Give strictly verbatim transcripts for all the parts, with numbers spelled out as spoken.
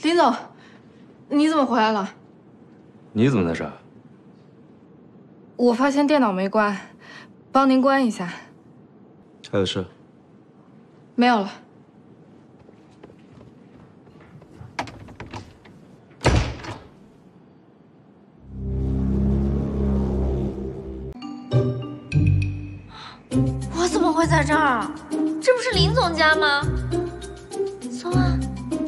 林总，你怎么回来了？ 你怎么在这儿？ 我发现电脑没关，帮您关一下。 还有事？ 没有了。 我怎么会在这儿？这不是林总家吗？昨晚，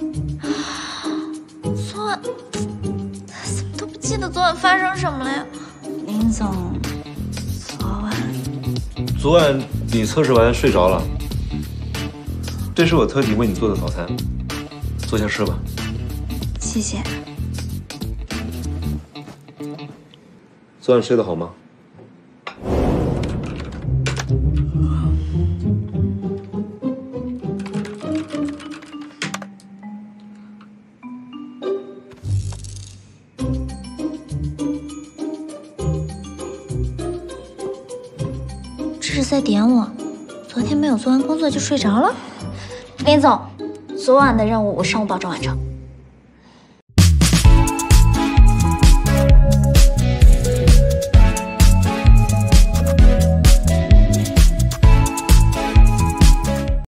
昨晚，怎么都不记得昨晚发生什么了呀？林总，昨晚， 昨晚你测试完睡着了，这是我特地为你做的早餐，坐下吃吧。 谢谢。 昨晚睡得好吗？ 这是在点我，昨天没有做完工作就睡着了。林总，昨晚的任务我上午保证完成。